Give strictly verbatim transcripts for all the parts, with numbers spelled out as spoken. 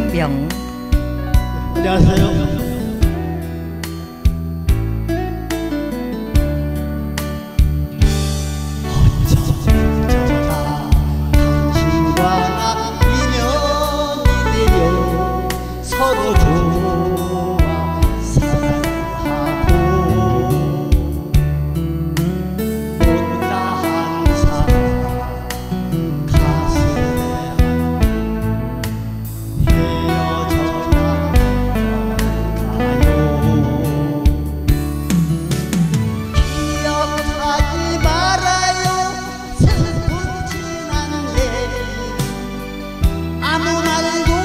이병. 안녕하세요. 서로 좋아 사랑하고 못다한 사랑 가슴에 헤어져야 가요. 기억하지 말아요 슬픈 지난 얘기 아무 말도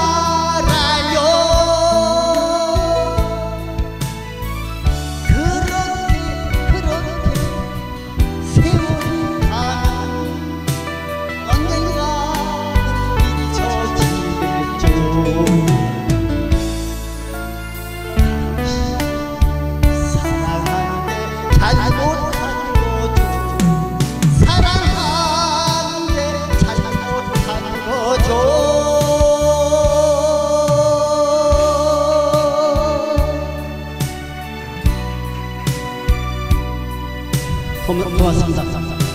고맙습니다.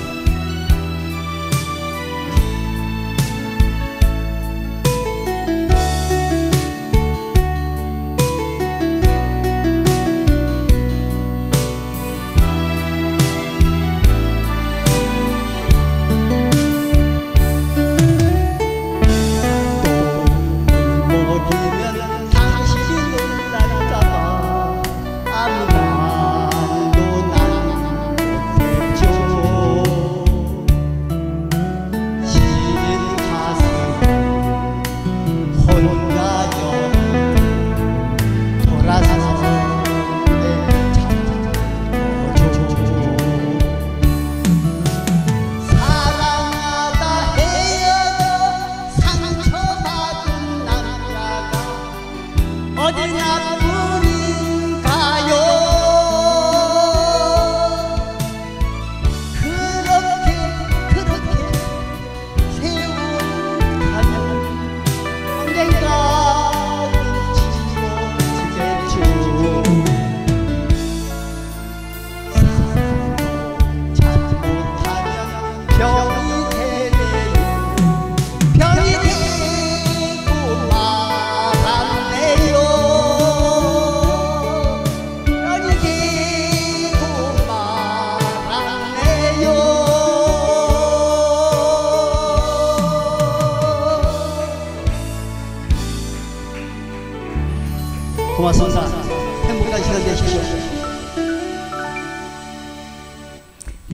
어디 나뿐인가요? 그렇게 그렇게 세월 가면 언젠가 지워지겠죠. 사랑도 잘못하면 병이 되네요. 병이 되고 말았네요. 고맙습니다. 행복한 시간 되십시오.